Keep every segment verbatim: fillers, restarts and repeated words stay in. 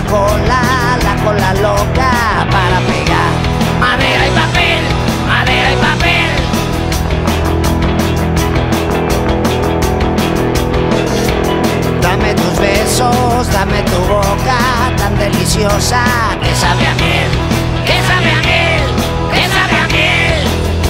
cola, la cola loca para pegar. Madera y papel, madera y papel. Dame tus besos, dame tu boca tan deliciosa que sabe a miel, Que sabe a miel, que sabe a miel.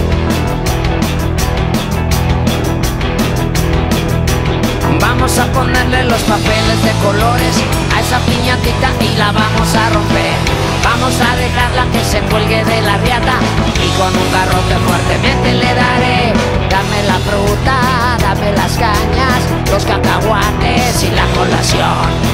Vamos a ponerle los papeles de colores a esa piñatita y la vamos a romper. Vamos a dejarla que se cuelgue de la riata y con un garrote fuertemente le daré. Dame la fruta, dame las cañas, los cacahuates y la colación.